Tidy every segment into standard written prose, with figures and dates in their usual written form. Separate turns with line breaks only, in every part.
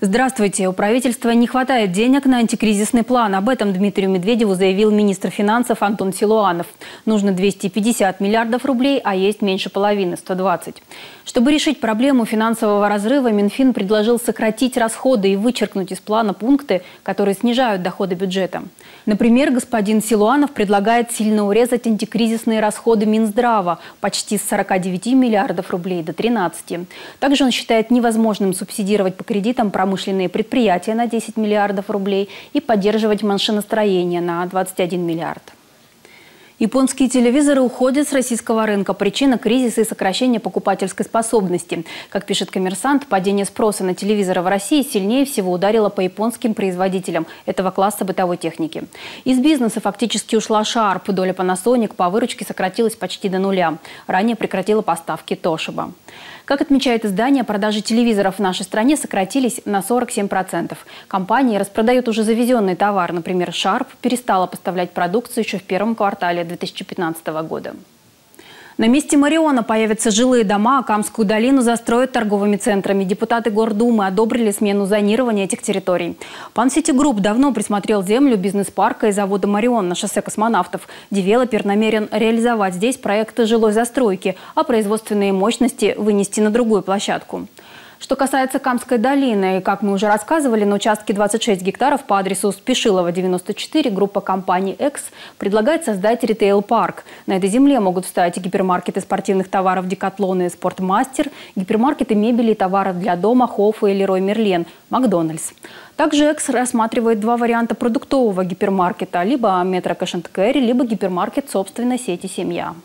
Здравствуйте. У правительства не хватает денег на антикризисный план. Об этом Дмитрию Медведеву заявил министр финансов Антон Силуанов. Нужно 250 миллиардов рублей, а есть меньше половины – 120. Чтобы решить проблему финансового разрыва, Минфин предложил сократить расходы и вычеркнуть из плана пункты, которые снижают доходы бюджета. Например, господин Силуанов предлагает сильно урезать антикризисные расходы Минздрава почти с 49 миллиардов рублей до 13. Также он считает невозможным субсидировать по кредитам промышленные предприятия на 10 миллиардов рублей и поддерживать машиностроение на 21 миллиард. Японские телевизоры уходят с российского рынка. Причина – кризис и сокращение покупательской способности. Как пишет «Коммерсант», падение спроса на телевизоры в России сильнее всего ударило по японским производителям этого класса бытовой техники. Из бизнеса фактически ушла Sharp. Доля Panasonic по выручке сократилась почти до нуля. Ранее прекратила поставки Toshiba. Как отмечает издание, продажи телевизоров в нашей стране сократились на 47%. Компании распродают уже завезенный товар. Например, Sharp перестала поставлять продукцию еще в первом квартале 2015 года. На месте Мариона появятся жилые дома, а Камскую долину застроят торговыми центрами. Депутаты Гордумы одобрили смену зонирования этих территорий. Панситигрупп давно присмотрел землю бизнес-парка и завода «Марион» на шоссе Космонавтов. Девелопер намерен реализовать здесь проекты жилой застройки, а производственные мощности вынести на другую площадку. Что касается Камской долины, как мы уже рассказывали, на участке 26 гектаров по адресу Спешилова, 94, группа компаний «Экс» предлагает создать ритейл-парк. На этой земле могут встать гипермаркеты спортивных товаров «Декатлон» и «Спортмастер», гипермаркеты мебели и товаров для дома «Хофф» и «Лерой Мерлен», «Макдональдс». Также «Экс» рассматривает два варианта продуктового гипермаркета – либо «Метро Кэш энд Кэрри», либо гипермаркет собственной сети «Семья».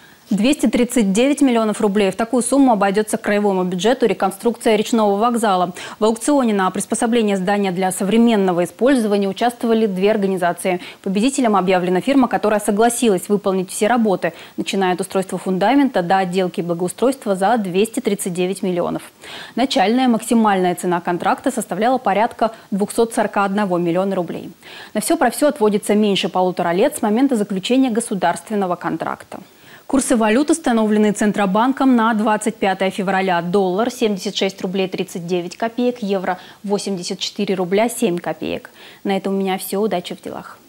239 миллионов рублей. В такую сумму обойдется краевому бюджету реконструкция речного вокзала. В аукционе на приспособление здания для современного использования участвовали две организации. Победителем объявлена фирма, которая согласилась выполнить все работы, начиная от устройства фундамента до отделки и благоустройства за 239 миллионов. Начальная максимальная цена контракта составляла порядка 241 миллиона рублей. На все про все отводится меньше 1,5 лет с момента заключения государственного контракта. Курсы валют установлены Центробанком на 25 февраля. Доллар – 76 рублей 39 копеек, евро – 84 рубля 7 копеек. На этом у меня все. Удачи в делах.